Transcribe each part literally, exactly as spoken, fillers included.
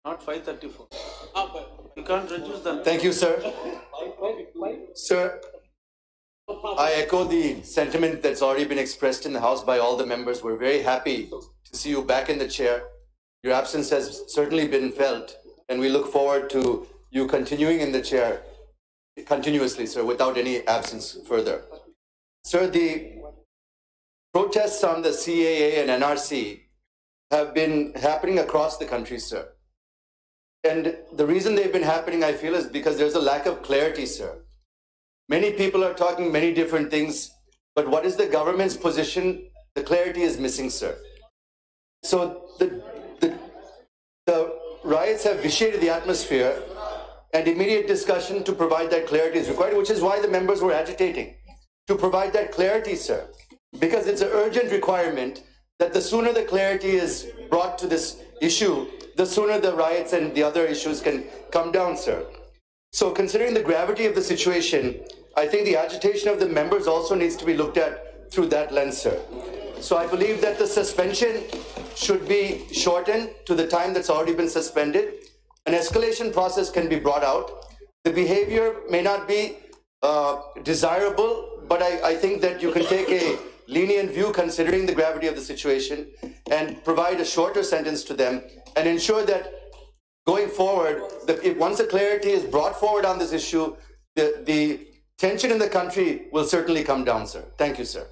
Not five thirty-four. You can't reduce the. Thank you, sir. Sir, I echo the sentiment that's already been expressed in the House by all the members. We're very happy to see you back in the chair. Your absence has certainly been felt, and we look forward to you continuing in the chair continuously, sir, without any absence further. Sir, the protests on the C A A and N R C have been happening across the country, sir. And the reason they've been happening, I feel, is because there's a lack of clarity, sir. Many people are talking many different things, but what is the government's position? The clarity is missing, sir. So the, the, the riots have vitiated the atmosphere, and immediate discussion to provide that clarity is required, which is why the members were agitating, to provide that clarity, sir. Because it's an urgent requirement that the sooner the clarity is brought to this issue, the sooner the riots and the other issues can come down, sir. So considering the gravity of the situation, I think the agitation of the members also needs to be looked at through that lens, sir. So I believe that the suspension should be shortened to the time that's already been suspended. An escalation process can be brought out. The behavior may not be uh, desirable, but I, I think that you can take a lenient view considering the gravity of the situation and provide a shorter sentence to them and ensure that going forward, the, if once the clarity is brought forward on this issue, the, the tension in the country will certainly come down, sir. Thank you, sir.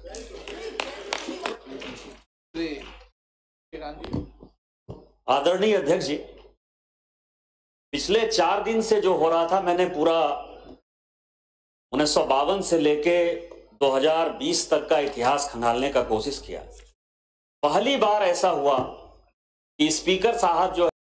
आदरणीय अध्यक्ष जी, पिछले चार दिन से जो हो रहा था, मैंने पूरा उन्नीस सौ बावन से लेके दो हज़ार बीस तक का इतिहास खंगालने का कोशिश किया। पहली बार ऐसा हुआ कि स्पीकर साहब जो